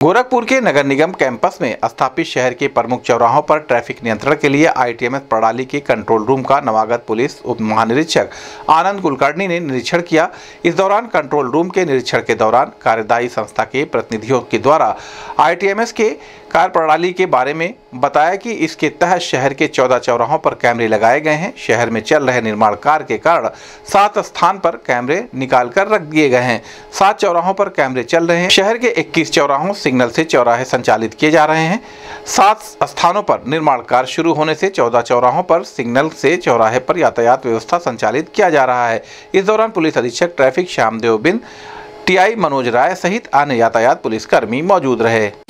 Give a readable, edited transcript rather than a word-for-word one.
गोरखपुर के नगर निगम कैंपस में स्थापित शहर के प्रमुख चौराहों पर ट्रैफिक नियंत्रण के लिए ITMS प्रणाली के कंट्रोल रूम का नवागत पुलिस उप महानिरीक्षक आनंद कुलकर्णी ने निरीक्षण किया। इस दौरान कंट्रोल रूम के निरीक्षण के दौरान कार्यदायी संस्था के प्रतिनिधियों के द्वारा ITMS के कार्य प्रणाली के बारे में बताया कि इसके तहत शहर के 14 चौराहों पर कैमरे लगाए गए हैं। शहर में चल रहे निर्माण कार्य के कारण 7 स्थान पर कैमरे निकाल कर रख दिए गए हैं। 7 चौराहों पर कैमरे चल रहे हैं। शहर के 21 चौराहों सिग्नल से चौराहे संचालित किए जा रहे हैं। 7 स्थानों पर निर्माण कार्य शुरू होने से 14 चौराहों पर सिग्नल से चौराहे पर यातायात व्यवस्था संचालित किया जा रहा है। इस दौरान पुलिस अधीक्षक ट्रैफिक श्यामदेव बिंद, TI मनोज राय सहित अन्य यातायात पुलिसकर्मी मौजूद रहे।